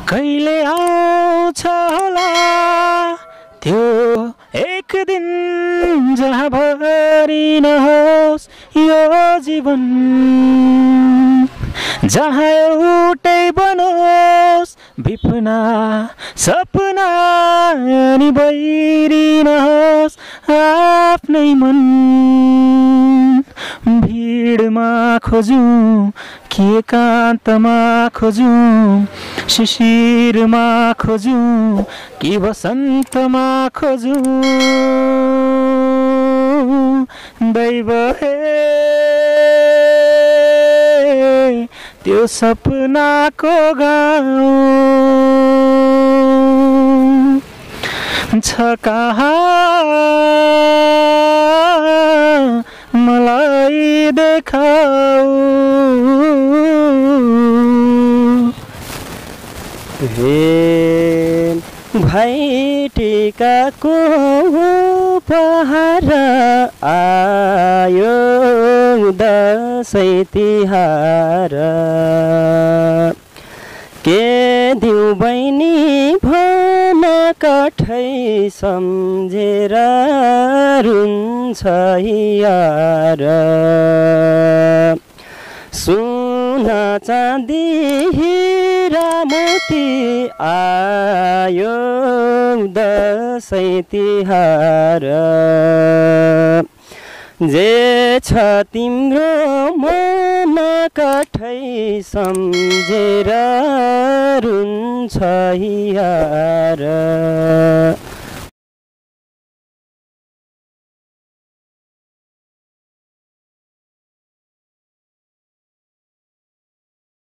कहिले आउँछ होला त्यो एक दिन जहाँ भरि नहोस् यो जीवन, जहाँ एउटै बनोस् विपना सपना अनि बैरी नहोस् आफ्नै मन। भिडमा खोजौँ कि एकान्तमा खोजौँ, शिशिरमा खोजौँ कि वसन्तमा खोजौँ। दैव हे त्यो सपनाको गाउँ छ कहाँ मलाई देखाऊ। हे भाइ टिकाको उपहार आयो दसैँ तिहार, के दिउँ बहिनी भन कठै सम्झेर रुन्छ यार। सुना चाँदी हिरा मोती आयो दसैँ तिहार, जे छ तिम्रो मन कठै सम्झेर रुन्छ यार।